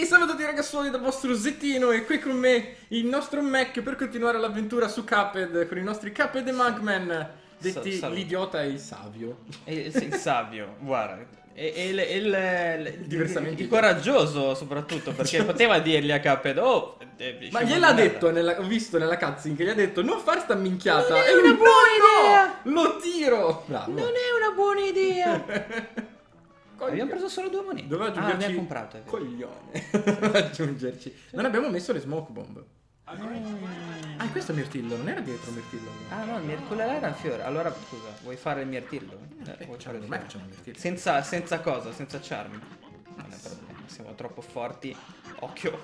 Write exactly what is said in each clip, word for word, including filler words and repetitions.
salve a tutti ragazzuoli dal vostro Zettino e qui con me il nostro Mac per continuare l'avventura su Cuphead con i nostri Cuphead e Mugman, detti Sal l'idiota e il savio. E, il, il savio, guarda. E, e il, il, il, Diversamente il coraggioso soprattutto, perché poteva dirgli a Cuphead, oh, eh, Ma gliel'ha detto, nella, ho visto nella cutscene che gli ha detto non far sta minchiata. Non è e lui, una buona no, idea. no, lo tiro. Bravo. Non è una buona idea. Coglione. Abbiamo preso solo due monete. Doveva Ah, aggiungerci ne ha comprato, è vero. coglione. Doveva aggiungerci. Non abbiamo messo le smoke bomb. Mm. Ah, questo è Mirtillo, non era dietro Mirtillo. Ah no, il mir- quella là era il fiore. Allora, scusa, vuoi fare il mirtillo? Eh, vuoi fare il Ormai fiore? facciamo il Mirtillo. Senza, senza cosa, senza charmi. Non è problema, siamo troppo forti. Occhio.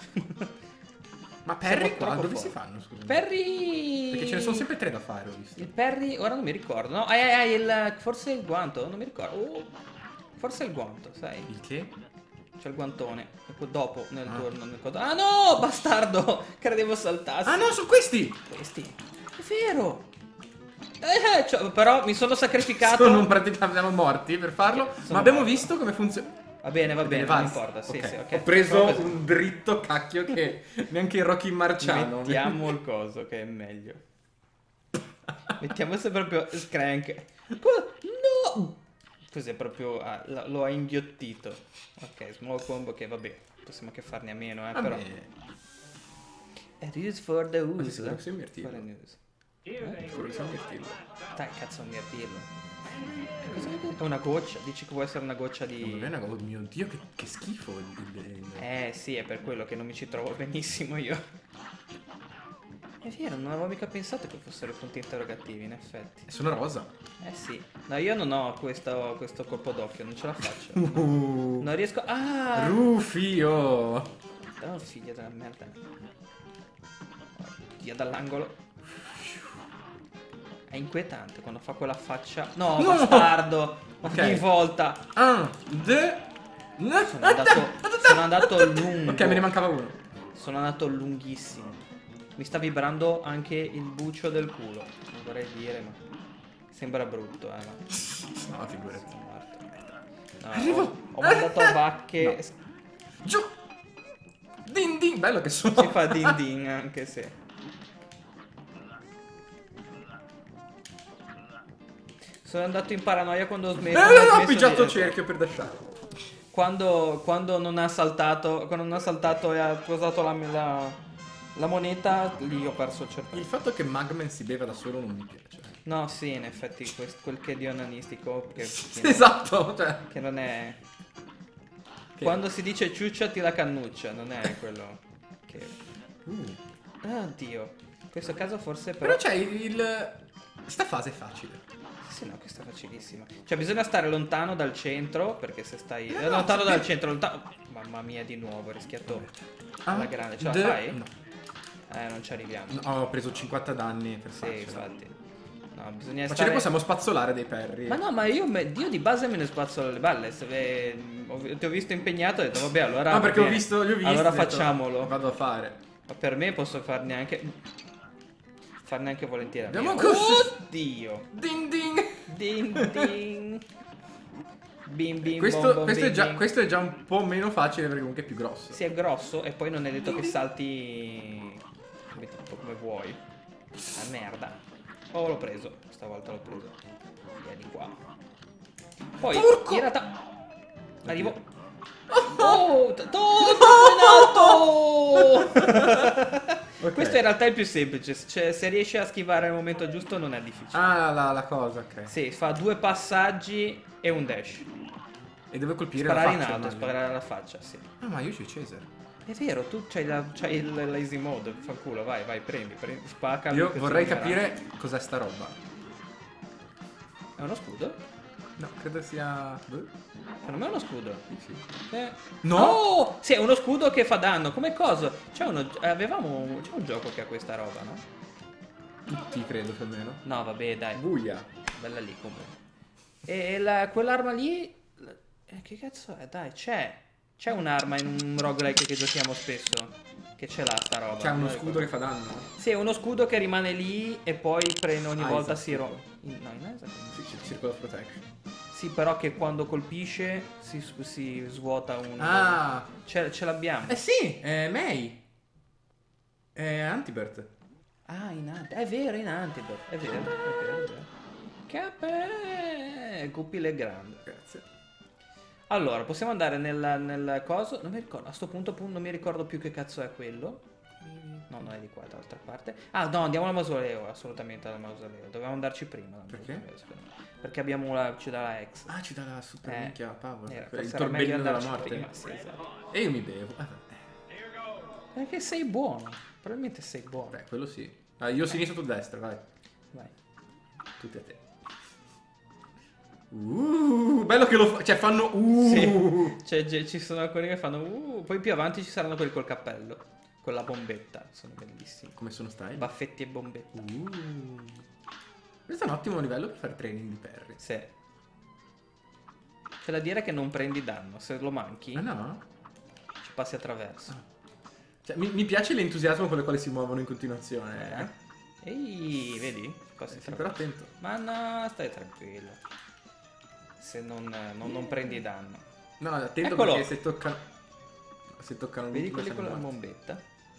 Ma Perry Siamo qua troppo dove si forti. fanno, scusa? Perry. Perché ce ne sono sempre tre da fare, ho visto. Il Perry, ora non mi ricordo. No, hai, hai, hai il. Forse il guanto, non mi ricordo. Oh, forse il guanto, sai? Il che? C'è il guantone. E poi dopo nel Ah. turno. Nel codo- ah no, bastardo! Credevo saltassi. Ah no, sono questi! Questi. È vero. Eh, cioè, però mi sono sacrificato. Sono praticamente morti per farlo. Sono ma abbiamo morti. visto come funziona. Va bene, va bene, non Vals. importa. Sì, Ok. sì, ok. Ho preso Proprio così. un dritto cacchio che neanche il Rocky Marciano. Mettiamo il coso che è meglio. Mettiamo se proprio Scrank. No! Così è proprio. Ah, la- lo ha inghiottito. Ok, small combo che vabbè. Possiamo anche farne a meno, eh. Vabbè. Però. It is for the Ma sei use. sicuro che sia un mirtillo? For the news. Eh, sicuro che sia un mirtillo. Dai, cazzo, un mirtillo. Che cosa hai detto? È una goccia. Dici che può essere una goccia di. Non è una cosa, oh mio Dio, che, che schifo il, il- il- Eh sì, è per quello che non mi ci trovo benissimo io. È vero, non avevo mica pensato che fossero punti interrogativi, in effetti. Sono rosa. Eh sì. No, io non ho questo, questo colpo d'occhio, non ce la faccio. Uh, Non riesco. Ah! Rufio. Oh, figlio della merda. Via dall'angolo. È inquietante quando fa quella faccia. No, No! bastardo! Ok. Ogni volta. Ah, de... no, Sono andato, sono andato lungo. Ok, me ne mancava uno. Sono andato lunghissimo. Mi sta vibrando anche il bucio del culo. Non vorrei dire, ma sembra brutto, eh. Ma... No, figurati. Sono morto. No, Arrivo. ho, ho mandato a vacche. Giù. Din din, bello che sono. Si fa din din anche se. Sono andato in paranoia quando ho smesso. Eh, ho no, ho smesso pigiato di- cerchio per dashare. Quando, quando non ha saltato, quando non ha saltato e ha posato la, la, la moneta, lì ho perso il cervello. Il fatto che Mugman si beva da solo non mi piace. No, sì, in effetti quest- quel che è di onanistico che, Esatto, cioè. che non è. Che- Quando si dice ciucciati la cannuccia, non è quello che. Uh. Oddio. In questo caso forse però. Però c'è il, il... Sta fase è facile. Sì, no, questa è facilissima. Cioè, bisogna stare lontano dal centro. Perché se stai. Eh, eh, no, lontano sì. dal centro, lontano. Mamma mia, di nuovo, ho rischiato alla grande. Ce la de- fai? No. Eh, non ci arriviamo. No, ho preso cinquanta danni per Sì, farcela. infatti. No, bisogna Ma ce stare. ne possiamo spazzolare dei perri. Ma no, ma io, me- io di base me ne spazzolo le balle. Se ve- ho- ti ho visto impegnato e ho detto, vabbè, allora. No, va perché ho bene. visto, li ho visti. Allora ho detto, facciamolo. Vado a fare. Ma per me posso farne anche. Farne anche volentieri. Abbiamo Mio. cos- Oddio. Din din. Din din. Bim bim Questo, bom, bom, questo, bim, è già, bim. questo è già un po' meno facile perché comunque è più grosso. Si è grosso e poi non è detto che salti. Come, tipo, come vuoi. Ah, merda. Oh, l'ho preso. Stavolta l'ho preso. Via di qua. Poi, Porco! in realtà. Arrivo. Oh, to- troppo in alto! Ok. Questo in realtà è il più semplice. Cioè, se riesci a schivare al momento giusto, non è difficile. Ah, la, la cosa, ok. Sì, fa due passaggi e un dash. E deve colpire Sparare la in faccia. alto, immagino. sparare alla faccia, sì. Ah, ma io c'ho Cesar. È vero, tu c'hai, la, c'hai il lazy mode, fa culo, vai, vai, prendi, prendi spacca. Io vorrei capire cos'è sta roba. È uno scudo? No, credo sia... Boh. Secondo me è uno scudo. Sì, sì. Eh. No! Oh! Sì, è uno scudo che fa danno. Come cosa? C'è uno. Avevamo. C'è un gioco che ha questa roba, no? Tutti, credo, più o meno. No, vabbè, dai. Buia. Bella lì comunque. E la- quell'arma lì. eh, Che cazzo è? Dai, c'è. C'è un'arma in un roguelike che giochiamo spesso. Che ce l'ha sta roba. C'è uno Non scudo che fa danno? Sì, è uno scudo che rimane lì e poi prende ogni Ah, volta esatto. si rompe. No, non è esatto. Sì, c'è il Circle of Protection. Sì, però che quando colpisce si, si svuota un... Ah! Ce, ce l'abbiamo. Eh sì, è May. È Antibert. Ah, in Antibert. È vero, in Antibert. È vero, è vero, è vero. Che Guppy Legrand. Grazie. Allora, possiamo andare nel, nel coso. Non mi ricordo, a sto punto non mi ricordo più che cazzo è quello. No, non è di qua, dall'altra parte. Ah, no, andiamo al mausoleo, assolutamente al mausoleo. Dovevamo andarci prima. Perché? Perché abbiamo la, ci dà la ex. Ah, ci dà la super Eh, minchia power. eh, Il forse era meglio torbellino della andarci morte. prima, sì, esatto. E io mi bevo. Ah, Perché sei buono. Probabilmente sei buono. beh, quello sì. Ah, io sinistra, tu destra, vai. Vai. Tutti a te. Uh, bello che lo fa. Cioè, fanno. Uh. Sì. Cioè, ge- ci sono alcuni che fanno. Uh, poi più avanti ci saranno quelli col cappello. Con la bombetta. Sono bellissimi. Come sono style? Baffetti e bombetta. Uh. Questo è un ottimo livello per fare training di Perry. Sì. C'è da dire che non prendi danno. Se lo manchi, Ah no? ci passi attraverso. Ah. Cioè, mi, mi piace l'entusiasmo con le quali si muovono in continuazione. Eh? Ehi, vedi? Ci passi Eh, sì, però attraverso. attento. Ma no, stai tranquillo. Se non, non, non prendi danno. No, no, attento Eccolo. perché se toccano. Se toccano Vedi l'ultimo quelli con la siamo bombetta?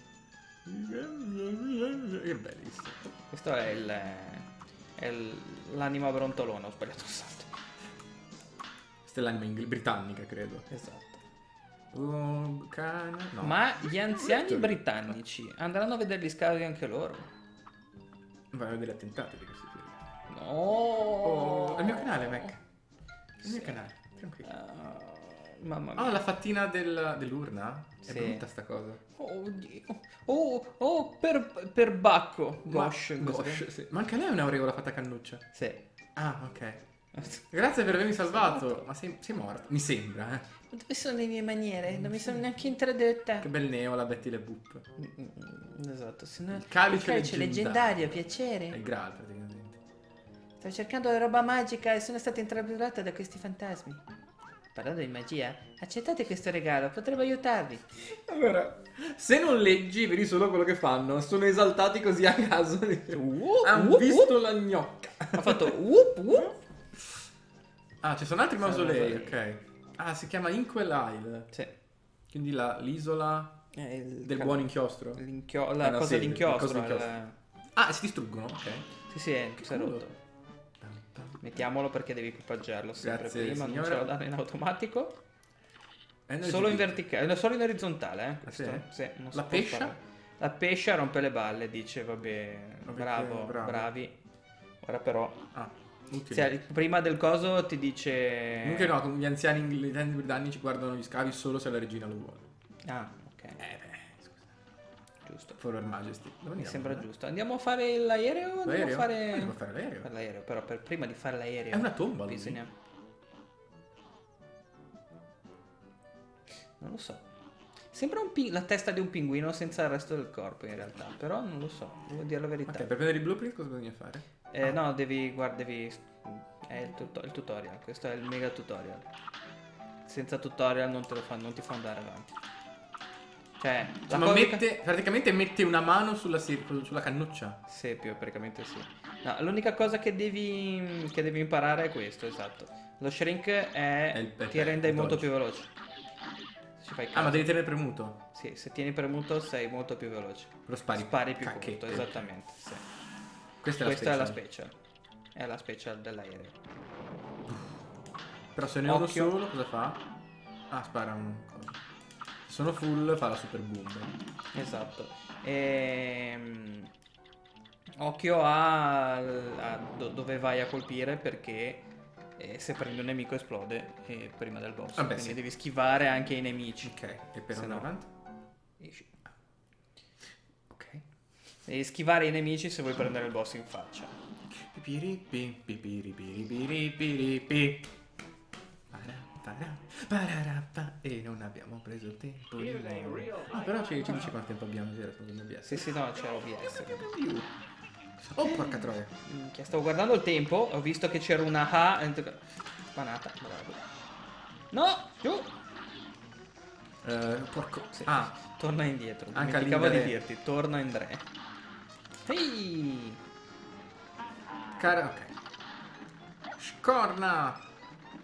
morti. Che bellissimo. Questo è il. È il- l'anima brontolona, ho sbagliato un salto. Questa è l'anima ingl- britannica, credo. Esatto. Oh, cane. No. Ma gli anziani Victory. britannici andranno a vedere gli scavi anche loro? Vai a vedere attentati di questi film. No. Oh, è il mio canale, Mac. È il mio Sì. canale, tranquillo. Ah, mamma mia. Oh, la fattina del- dell'urna? È Sì. brutta sta cosa. Oh, Dio. Oh, oh, per, per Bacco. Ma- Gosh. Gosh, sì. Ma anche lei è un'aureola fatta cannuccia. Sì. Ah, ok. Grazie per avermi salvato. Ma sei, sei morto? Mi sembra, eh. Dove sono le mie maniere? Non mi sono neanche introdotta. Che bel neo la Betty le Boop. Esatto. Se no... Il calice, il calice leggendario, piacere. È il Graal, praticamente. Sto cercando roba magica e sono stata intrappolata da questi fantasmi. Parlando di magia, accettate questo regalo, potrebbe aiutarvi. Allora, se non leggi, vedi solo quello che fanno. Sono esaltati così a caso. Whoop, Hanno whoop, visto whoop. la gnocca. Ha fatto whoop whoop. Ah, ci sono altri Sono mausolei, mausolei. ok. Ah, si chiama Inkwell Isle. Sì. Quindi la- l'isola È il del cal- buon inchiostro. l'inchio- la Eh, no, cosa sì, d'inchiostro. il coso d'inchiostro. il- Ah, si distruggono, ok. Sì, sì, è, si è culo. rotto. Mettiamolo perché devi equipaggiarlo sempre Grazie, prima, non signora. ce lo danno in automatico. Eh, noi Solo in ci- verticale, no, solo in orizzontale, eh. Ah, questo. sì? Sì, non si La può pescia? fare. La pescia rompe le balle, dice, vabbè, Vabbè, bravo, che bravo. bravi. Ora però, Ah, utile. cioè, prima del coso ti dice... Comunque no, gli anziani inglesi britannici guardano gli scavi solo se la regina lo vuole. Ah, ok, Eh beh, scusa. giusto. For Her Majesty. Dove Mi andiamo, sembra eh? giusto. Andiamo a fare l'aereo o andiamo a L'aereo? fare... Andiamo a fare l'aereo. Per l'aereo, però per, prima di fare l'aereo... È una tomba, lui. bisogna... Non lo so. Sembra un pin- la testa di un pinguino senza il resto del corpo in realtà, però non lo so, devo dire la verità. Ok, per prendere il blueprint cosa bisogna fare? Eh, no, devi, guarda, devi... È il, tuto- il tutorial, questo è il mega tutorial. Senza tutorial non te lo fa, non ti fa andare avanti. Cioè, la Ma cosa mette, che- praticamente mette una mano sulla, sir- sulla cannuccia. Sì, più praticamente sì. No, l'unica cosa che devi, che devi imparare è questo, esatto. Lo shrink è, È il- è ti il- rende il molto dodge. più veloce. Se ci fai Ah, caso. ma devi tenere premuto. Sì, se tieni premuto sei molto più veloce. Lo spari. Spari più Cacchette. corto, esattamente. Sì. Questa è la Questa è la special. special. È la special dell'aereo. Però se ne ho uno Occhio. solo, cosa fa? Ah, spara un coso. Se sono full, fa la super boom. Esatto. Ehm... Occhio a, a do- dove vai a colpire perché eh, se prendi un nemico esplode eh, prima del boss. Vabbè, Quindi sì. devi schivare anche i nemici. Ok, e per Se andare no- avanti? Esci. Ok. Devi schivare i nemici se vuoi prendere il boss in faccia. Pipiripi, pipiripiripiripiripi. Para, para, pararappa. E non abbiamo preso il tempo di lavoro. Ah, però ci, ci dice quanto tempo abbiamo di rispondo O B S. Sì, sì, no, c'è O B S. Oh, porca troia. Minchia, stavo guardando il tempo, ho visto che c'era una A. e ho detto, spanata, bravo. No, giù. Eh, porco. Sì. Ah, Torna indietro. Anche Dimenticavo di all'Indre. dirti, torna in re. Ehi! cara, ok. Scorna.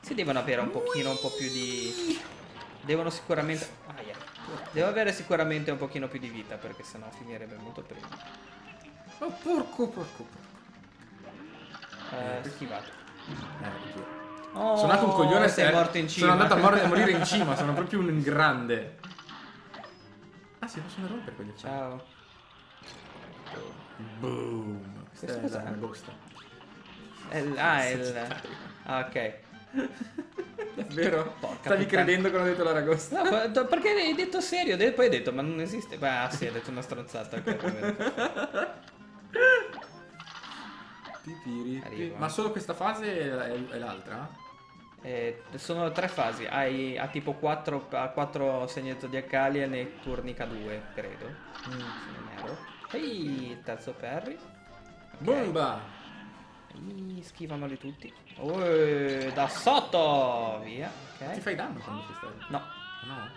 Si devono avere un pochino, un po' più di... Devono sicuramente... Ah, yeah. Devo avere sicuramente un pochino più di vita, perché sennò finirebbe molto prima. Oh, porco, porco, porco. Eh, schivato. Eh, Oh, sono andato un coglione, sei eh, morto in cima. Sono andato a, mor a morire in cima, sono proprio un grande. Ah, si possono rompere quegli effetti. Ciao. Boom. Questa Questo è la cos'è? busta. È il... Ah, è il... Ah, ok. Davvero? Porca Stavi puttana. credendo quando ho detto l'aragosta? No, ma- do- perché hai detto serio? De- Poi hai detto, ma non esiste. Beh, ah, sì, hai detto una stronzata. Ok, va bene. Pipiri. Arrivo. Ma solo questa fase è, è l'altra? Eh, sono tre fasi. Hai ha tipo quattro, ha quattro segni zodiacali e nei turni K due, credo. Mm. Se non erro. Ehi, terzo parry. Ok. Bomba! Ehi, schivamoli tutti. Oh, da sotto! Via. Ti Ok. fai danno quando fai stavi? No. No.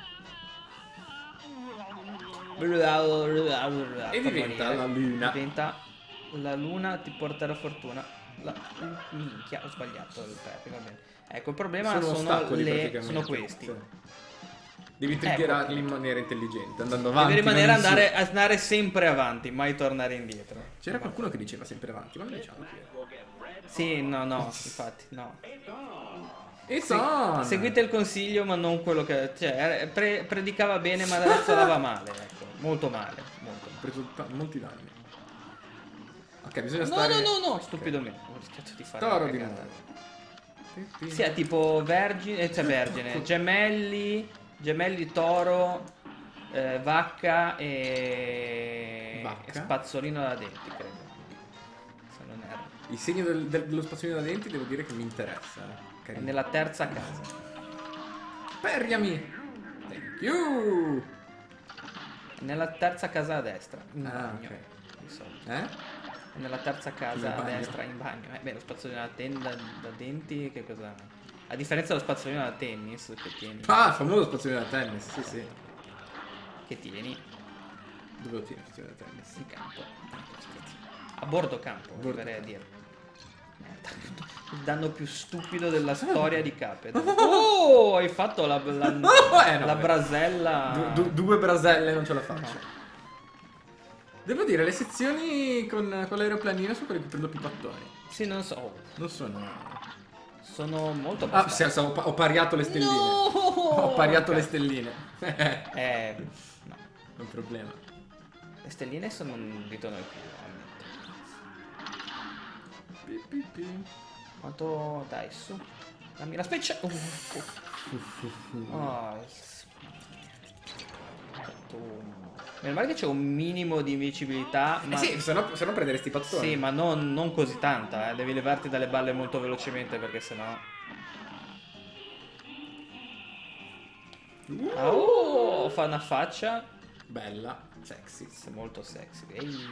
E diventa la luna. Diventa la luna, ti porterà fortuna. La... Minchia, ho sbagliato il parry, va bene. Ecco, il problema Sono sono, ostacoli le... praticamente. sono questi. Sì. Devi Eh, triggerarli in perché? maniera intelligente, andando avanti. Devi rimanere non in su. andare, andare sempre avanti, mai tornare indietro. C'era qualcuno che diceva sempre avanti, ma non diciamo chi era. Sì, no, no, infatti, no. It's Se- on! seguite il consiglio, ma non quello che... Cioè, pre- predicava bene, ma razzolava male, ecco. Molto male, molto Ho male. preso ta- molti danni. Ok, bisogna No, stare... no, no, no, Ok. stupido me. Ho rischiato di fare Toro una di cagata. nuovo. Sì, è tipo vergine, cioè vergine, gemelli, gemelli toro, eh, vacca e... Vacca? e spazzolino da denti, credo. Se non erro. Il segno del- del- dello spazzolino da denti devo dire che mi interessa. eh. È Carino. nella terza casa. Perriami! Thank you! È nella terza casa a destra, in Ah, bagno. ok. Di solito. Eh? È nella terza casa Nel a bagno. destra in bagno. Eh, beh, lo spazzolino da, ten- da, da denti, che cosa... A differenza dello spazzolino da tennis che tieni. Ah, famoso spazzolino da tennis, sì sì. Che tieni Dove lo tieni il spazzolino da tennis? in campo. A bordo campo, Bordo dovrei dire. Merda. Il danno più stupido della storia di Cuphead. Oh, hai fatto la, la, Eh, no, la beh. brasella. Du- du- due braselle non ce la faccio. No. Devo dire, le sezioni con, con l'aeroplanino sono quelle che prendo più pattoni. Sì, non so. Non sono... Sono molto Ah, bastardi. sì, ho, ho pariato le stelline. No! Ho pariato Ok. le stelline. Eh, no. È un problema. Le stelline sono un dito noi più, ammetto. Pi, pi, pi. Quanto... Dai, su. Dammi la specie. Uh, uh. Oh, s- tu- Meno male che c'è un minimo di invincibilità, ma... Eh sì, se no, se no prenderesti i pattoni. Sì, ma non, non così tanta, eh. Devi levarti dalle balle molto velocemente perché sennò... Uh, Oh, fa una faccia bella, sexy. molto sexy. Ehi.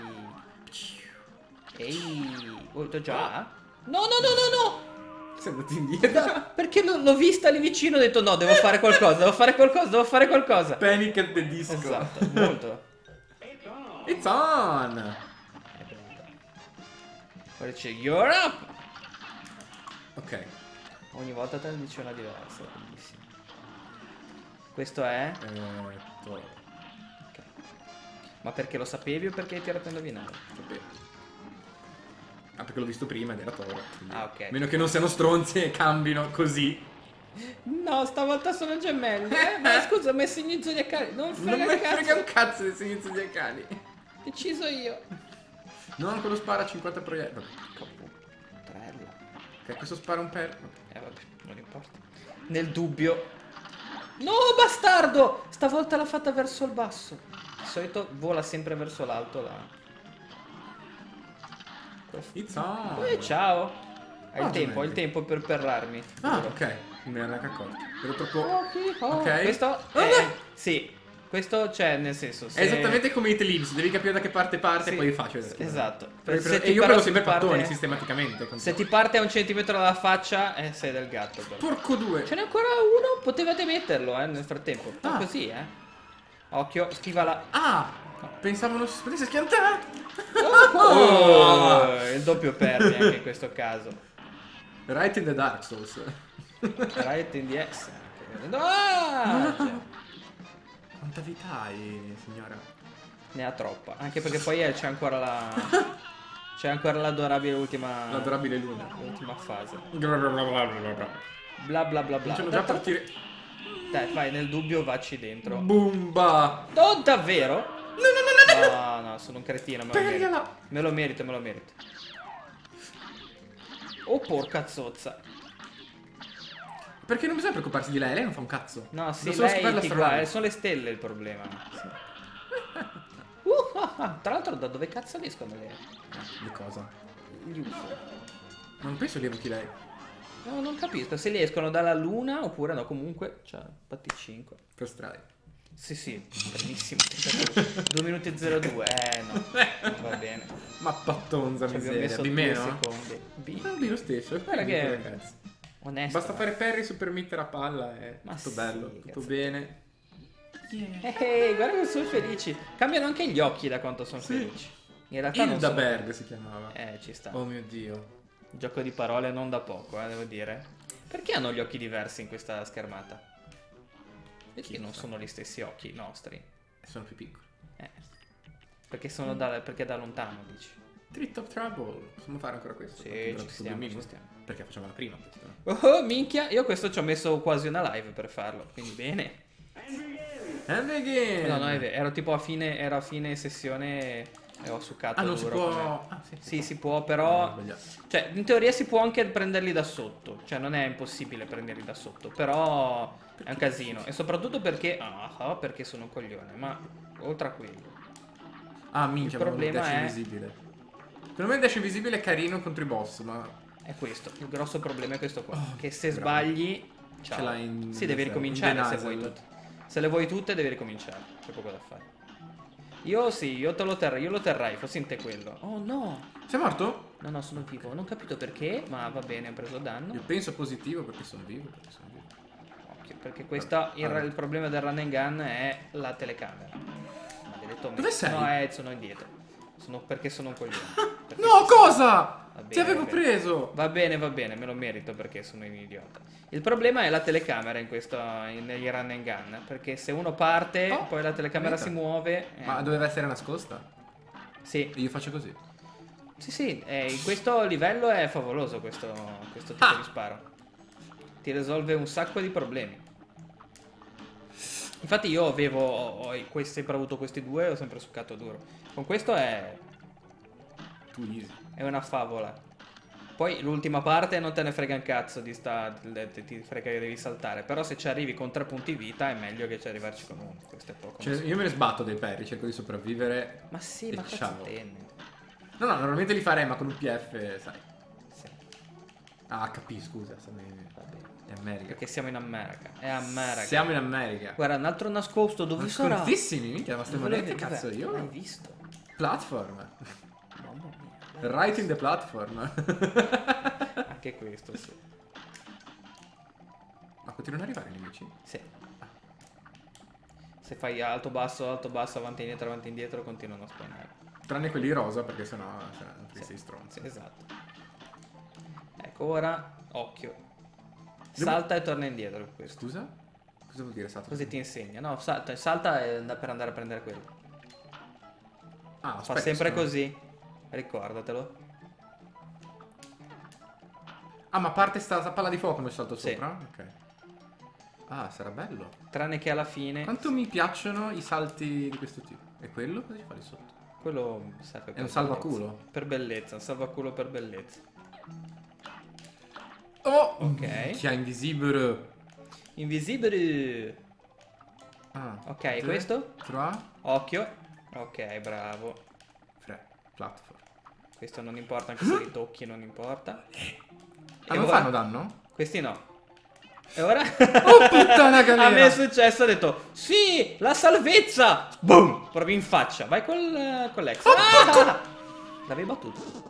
Ehi. Oh, t'ho già? No, no, no, no, Sei andato indietro. no! Perché l'ho l'ho vista lì vicino e ho detto no, devo fare qualcosa, devo fare qualcosa, devo fare qualcosa. Panic at the disco. Esatto, molto. It's on. È bello. Poi dice you're up! Ok. Ogni volta te ne dice una diversa, bellissimo. Questo è... Eh, toro. Ok. Ma perché lo sapevi o perché hai tirato a indovinare? Sapevo. Ah, perché l'ho visto prima ed era toro. quindi- Ah, ok. Meno che non siano stronzi e cambino così. No, stavolta sono gemelli. Eh, ma scusa, ho messo i zodiacali. Non Non frega mi il cazzo. frega un cazzo dei segni zodiacali. Deciso io. No, quello spara cinquanta proiettili. Vabbè. Trella. Ok, questo spara un per... Eh vabbè, non importa. Nel dubbio. No, bastardo! Stavolta l'ha fatta verso il basso. Di solito vola sempre verso l'alto là. It's on. Eh, ciao. Hai Ah, il tempo, hai gemelli. il tempo per perlarmi. Ah, ok. Non me ne ero neanche accorto. Ero proprio... Ok. Ok. Questo è... Sì. Questo c'è nel senso... Se... È esattamente come i Ellipse, devi capire da che parte parte Sì, e poi è facile. esatto. Per- Se per- ti e io però prendo si sempre parte- pattoni sistematicamente. Se ti parte a un centimetro dalla faccia, eh, sei del gatto. Però. Porco due. Ce n'è ancora uno? Potevate metterlo, eh, nel frattempo. Ah. Così, eh. Occhio, schivala. Ah! Pensavo non si potesse schiantare. Oh, il doppio perdi anche in questo caso. Right in the Dark Souls. Right in the S. Ah! Quanta vita hai, signora? Ne ha troppa. Anche perché poi c'è ancora la... C'è ancora l'adorabile ultima... L'adorabile luna. L'ultima fase. Bla bla bla bla bla bla. Bla bla bla bla. Facciamo già partire. Dai, vai, nel dubbio vacci dentro. Bumba! Oh, davvero? No, no, no, no, no! No, no, sono un cretino, me lo merito. Pergliela! Me lo merito, me lo merito. Oh, porca zozza. Perché non bisogna preoccuparsi di lei, lei non fa un cazzo. No, sì, Devo solo lei scoprire ti la guarda, strada. sono le stelle il problema. Uh, ah, ah. Tra l'altro, da dove cazzo escono le... Di cosa? gli U F O? Non penso li evochi lei. No, non capisco se li escono dalla luna oppure no, comunque, cioè, P T cinque. Per strade. Sì, sì, bellissimo. due minuti e zero due, eh no, va bene. Ma pattonza Ci abbiamo miseria. messo Di due meno? secondi. B. Non di lo stesso. Guarda che- ragazzi. Onesto. Basta fare parry su permettere a palla è Ma tutto sì, bello, tutto cazzo. bene. Eh, eh, guarda che sono felici. Cambiano anche gli occhi da quanto sono Sì. felici. In realtà non sono... Hildaberg si chiamava. Eh, ci sta. Oh mio dio. Gioco di parole non da poco, eh, devo dire. Perché hanno gli occhi diversi in questa schermata? Perché Chi lo non sa? sono gli stessi occhi nostri? Sono più piccoli. Eh. Perché sono da, perché da lontano, dici? Treat of Trouble. Possiamo fare ancora questo? Sì, Tanto dura ci tutto stiamo, due ci minuti. stiamo. Perché facciamo la prima questa, no? Oh, minchia, io questo ci ho messo quasi una live per farlo, quindi bene. And again! No, no, è vero, ero tipo a fine, ero a fine sessione e ho succato Ah, non si duro può... come- Ah, sì, Sì, si può, No, ho però... sbagliato. Cioè, in teoria si può anche prenderli da sotto. Cioè, non è impossibile prenderli da sotto. Però è un casino. E soprattutto perché... Ah, perché sono un coglione. Ma oltre a quello... Ah, minchia, Il avevo il problema dash è- invisibile. Secondo me il dash invisibile è carino contro i boss, ma... È questo. Il grosso problema è questo qua. Oh, che se bravo. sbagli... Ciao. Ce l'hai in- Sì, devi in ricominciare the se nasal. vuoi tutte. Se le vuoi tutte devi ricominciare. C'è poco da fare. Io sì, io te lo terrei. Io lo terrei, fossi in te quello. Oh no! Sei morto? No, no, sono vivo. Non ho capito perché, ma va bene, ho preso danno. Io penso positivo perché sono vivo, perché sono vivo. Occhio, perché questa, il, Allora. il problema del run and gun è la telecamera. Maledetto me. Dove sei? No, eh, sono indietro. Sono perché sono un coglione. Perché No, cosa? Va bene, Ti avevo va bene. preso! Va bene, va bene, me lo merito perché sono un idiota. Il problema è la telecamera in questo, in- negli run and gun. Perché se uno parte, Oh, poi la telecamera vita. si muove. eh, Ma doveva essere nascosta? Sì, E io faccio così. sì, sì. eh, in questo livello è favoloso questo, questo tipo Ah. di sparo. Ti risolve un sacco di problemi. Infatti io avevo ho, ho questi, sempre avuto questi due e ho sempre succato duro. Con questo è, Tu easy. è una favola. Poi l'ultima parte non te ne frega un cazzo di sta, ti ti frega che devi saltare. Però se ci arrivi con tre punti vita è meglio che ci arrivarci con uno. Questo è poco. Cioè, io me ne sbatto dei parry, cerco di sopravvivere. Ma sì, e ma cazzo ciao. tenne. No, no, normalmente li farei, ma con un P F, sai. Sì, Ah, H P, scusa, sono in... va bene. è America. Perché siamo in America. È America. Siamo in America. Guarda, un altro nascosto, dove sarà? Nascondissimi, minchia, ma ste Dove monete, le- dov'è? cazzo, io... L'hai visto? Platform. Mamma mia. Right in the platform. Anche questo, sì. Ma continuano ad arrivare i nemici? Sì. Se fai alto, basso, alto, basso, avanti, indietro, avanti, indietro, continuano a spawnare. Tranne quelli rosa, perché sennò cioè, non Sì, sei stronzo. sì, esatto. Ecco, ora, occhio. Devo- Salta e torna indietro con questo. Scusa? Cosa vuol dire salto? Così ti insegna. No, salta, salta e and- per andare a prendere quello. Ah, Fa aspetta, sempre sono- così. Ricordatelo. Ah, ma parte sta, sta palla di fuoco come salto Sì. sopra? Ok. Ah, sarà bello. Tranne che alla fine... Quanto mi piacciono i salti di questo tipo. E quello cosa ci fa lì sotto? Quello serve per È un bellezza. salvaculo? Per bellezza, un salvaculo per bellezza. Oh! Ok. Chi ha invisibile. Invisibile. Ah, Ok, due, questo? tre, Occhio. Ok, bravo. tre. Platform. Questo non importa, anche se li tocchi non importa. Ah, E non ora- fanno danno? Questi no. E ora? Oh, puttana galera! A me è successo, ho detto sì, la salvezza! Boom! Proprio in faccia. Vai col, con l'ex. Ah! L'avevi battuto?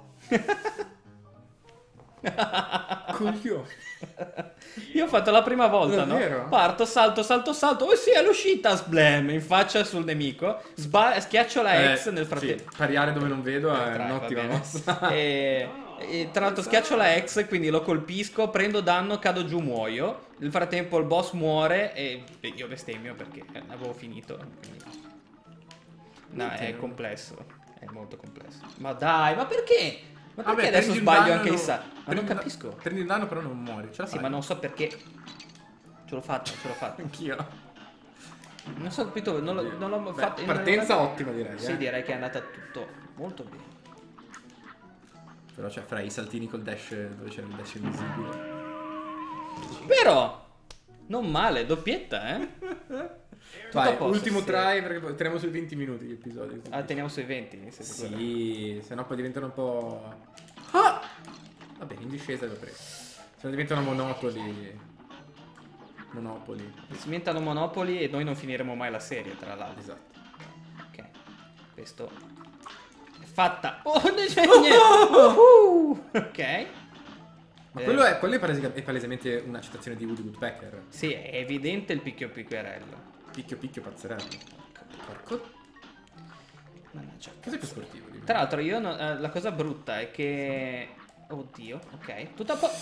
Coglione. Io ho fatto la prima volta, Davvero? no? Parto, salto, salto, salto. Oh sì, è l'uscita. Sblam, in faccia sul nemico. Sba- schiaccio la Eh, X nel frattempo. sì, pariare dove non vedo è Trai, va un'ottima bene. mossa. E, E tra l'altro schiaccio la X, quindi lo colpisco, prendo danno, cado giù, muoio. Nel frattempo il boss muore e io bestemmio perché avevo finito. Quindi... No, è complesso. È molto complesso. Ma dai, ma perché? Ma perché Vabbè, adesso prendi un sbaglio danno, anche il no. sa? Ma Prendi non un- capisco. Prendi il danno però non muori. Ce la Sì, fai? ma non so perché. Ce l'ho fatta, ce l'ho fatta. Anch'io. Non so, capito, non, l'ho- non l'ho Beh, fatta. partenza ottima, direi. Sì, eh. direi che è andata tutto molto bene. Però cioè, fra i saltini col dash dove c'era il dash invisibile. Però, non male, doppietta, eh? Tutto a Vai, posto, ultimo sì. try perché poi teniamo sui venti minuti gli episodi. Ah, teniamo sui venti, sei sicuro? Sì, se no poi diventano un po'... Ah! Vabbè, in discesa l'ho preso. Se no diventano monopoli. Monopoli. Si diventano monopoli e noi non finiremo mai la serie, tra l'altro. Esatto. Ok, questo è fatta. Oh, non c'è niente. Uhu. Ok. Ma Eh, quello, è, quello è, palese- è palesemente una citazione di Woody Woodpecker. Sì, è evidente il picchio piccherello. Picchio picchio pazzerello. Porco. Mannaggia. Cos'è più sportivo? Dimmi. Tra l'altro io non- eh, la cosa brutta è che... Oddio, ok. Tutta po'...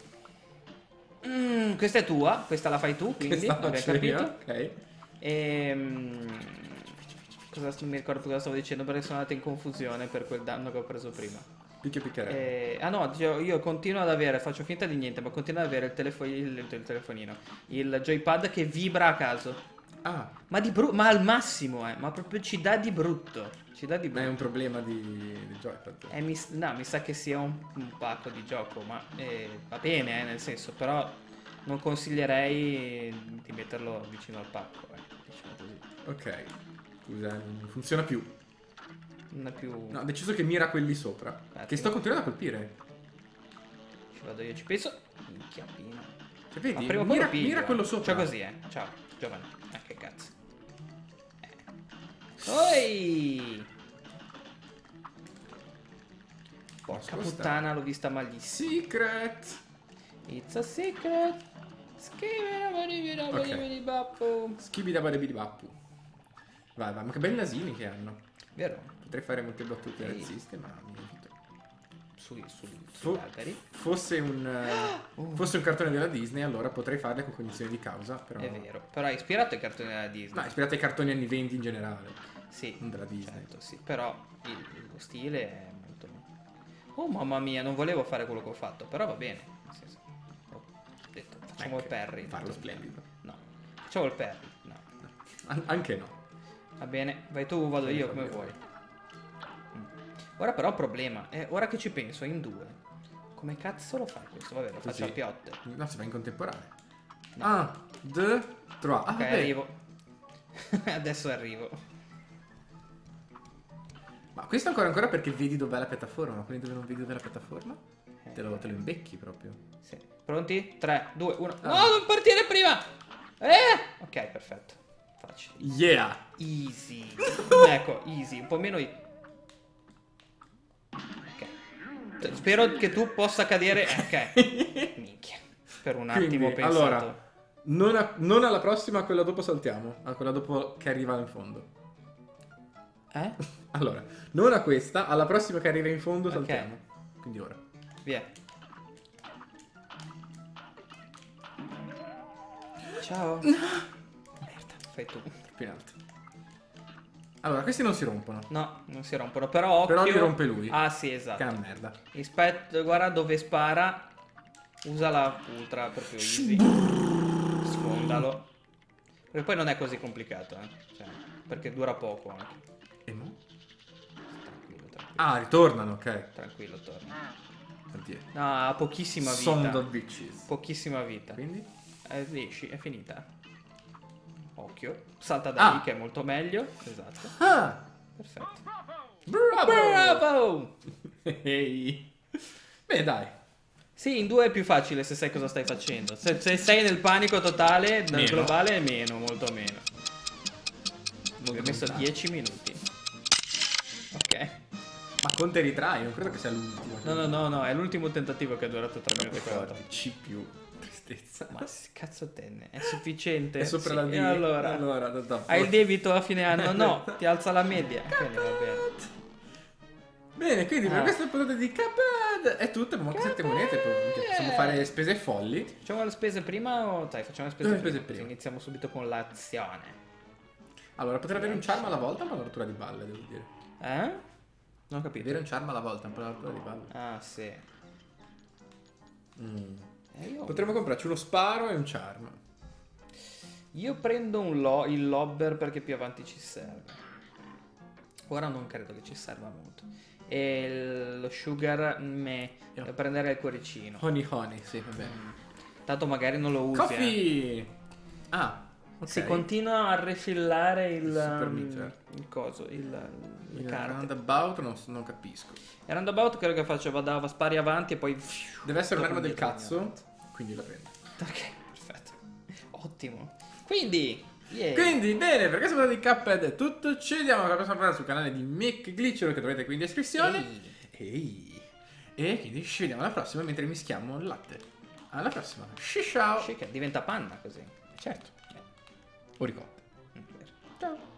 Mm, questa è tua, questa la fai tu, quindi Questa abbiamo faccio io, capito. ok. Ehm, cosa, non mi ricordo cosa stavo dicendo perché sono andato in confusione per quel danno che ho preso prima. Picchio piccherello. Eh, ah no, io, io continuo ad avere, faccio finta di niente, ma continuo ad avere il, telefo- il, il telefonino, il joypad che vibra a caso. Ah, Ma, di bru- ma al massimo, eh, ma proprio ci dà di brutto. Ci dà di ma è brutto. un problema di, di joypad. Eh, mi, s- no, mi sa che sia un, un pacco di gioco, ma eh, va bene, eh, nel senso, però non consiglierei di metterlo vicino al pacco, eh, diciamo così. Ok. Scusa, non funziona più. Non è più... No, ho deciso che mira quelli sopra. Attimo. Che sto continuando a colpire. Ci vado io, ci penso. Minchia, Pino. Cioè, vedi? Ma prima o poi mira, lo piglio, mira eh. quello sopra. Ciao così, eh. Ciao, giovane. Ah, che cazzo. Eh. Oi! Porca Nascosta. puttana, l'ho vista malissimo. Secret. It's a secret. Schibidi Schibidabadibidibappu. Vai, vai, ma che belli nasini che hanno. Vero? Potrei fare molte battute Ehi. razziste, ma mi evito. Sui, sui, Fo- sugli alberi. fosse un eh, Oh. fosse un cartone della Disney, allora potrei farle con cognizione di causa, però È vero. Però è ispirato ai cartoni della Disney. no, ispirato ai cartoni anni venti in generale, Sì. non della Disney. Certo, sì. Però il, lo stile è molto... Oh mamma mia, non volevo fare quello che ho fatto, però va bene. Nel senso, ho detto, facciamo Ecco, il parry. farlo splendido. No, facciamo il parry. No. An- anche no. Va bene, vai tu, vado io come vuoi. Mm. Ora però ho un problema. Eh, ora che ci penso, è in due. Come cazzo lo fai questo? Vabbè, lo faccio a Così. piotte. No, si va in contemporanea. Ah, due, tre. Ah, Ok, vabbè. arrivo. Adesso arrivo. Ma questo ancora ancora perché vedi dov'è la piattaforma, quindi dove non vedi dov'è la piattaforma, Eh, te lo, te lo imbecchi proprio. Sì. Pronti? tre, due, uno. Ah. No, non partire prima! Eh! Ok, perfetto. Facile. Yeah! Easy. Ecco, easy. Un po' meno... i- Ok. Spero che tu possa cadere... Ok. Minchia. Per un attimo ho Quindi, pensato... allora, non, a- non alla prossima, a quella dopo saltiamo, a quella dopo che arriva in fondo. Eh? Allora, non a questa, alla prossima che arriva in fondo Ok. saltiamo. Quindi ora. Via. Ciao. Merda, fai tu. Più in alto. Allora, questi non si rompono. No, non si rompono, però occhio... Però li rompe lui. Ah sì, Che è esatto. una merda. Rispetto, guarda dove spara. Usa la ultra proprio easy. Sfondalo. Perché poi non è così complicato, eh. Cioè, perché dura poco anche. E mo? Tranquillo, tranquillo. Ah, ritornano, ok. Tranquillo, torna. Oddio. No, ha pochissima vita. Son of bitches. Pochissima vita. Quindi? Eh, riesci, è finita. Occhio. Salta da Ah. lì che è molto meglio. Esatto. Ah! Perfetto. Bravo! Bravo! Ehi. Beh, dai. Sì, in due è più facile se sai cosa stai facendo. Se, se sei nel panico totale, nel Meno. globale è meno, molto meno. Molto Ho messo lontano. dieci minuti. Ok. Ma Conte ritrai, non credo che sia l'ultimo. No, no, no, no, è l'ultimo tentativo che è durato tre minuti e quattro. C più. Tristezza. Ma s- cazzo tenne, è sufficiente? È sopra Sì, la D. e allora, allora da, da- hai il debito a fine anno? No, ti alza la media. Quindi va bene. Bene, quindi per Ah. questo prodotto di Cuphead è tutto, abbiamo anche sette monete, poi possiamo fare spese folli. Facciamo le spese prima o dai, facciamo le spese, Le prima. spese prima. Sì, iniziamo subito con l'azione. Allora, potrei avere un charm alla volta, ma una rottura di balle, devo dire. Eh? Non ho capito. Avere un charm alla volta, un po' una rottura di balle. Ah, sì. Mm. Eh, io... Potremmo comprarci uno sparo e un charm. io prendo un lo- il lobber perché più avanti ci serve. Ora non credo che ci serva molto. E il- lo sugar me Io. per prendere il cuoricino. Honey honey, sì, va bene. Tanto magari non lo usi. eh. Coffee! Ah, ok. Si continua a refillare il, Il super um, meter. il coso, il, le Il carte. roundabout non, non capisco. Il roundabout credo che faccia, vada, spari avanti e poi... Deve essere torna un'arma del indietro cazzo, avanti. quindi la prendo. Ok, perfetto. Ottimo. Quindi, yeah. Quindi, bene, per questo video di Cuphead è tutto. Ci vediamo alla prossima puntata sul canale di Mick Glitcher che trovate qui in descrizione. Ehi. Ehi. E quindi ci vediamo alla prossima mentre mischiamo il latte. Alla prossima. Ciao. Shaker diventa panna così. Certo. O ricotta. Mm, vero. Ciao.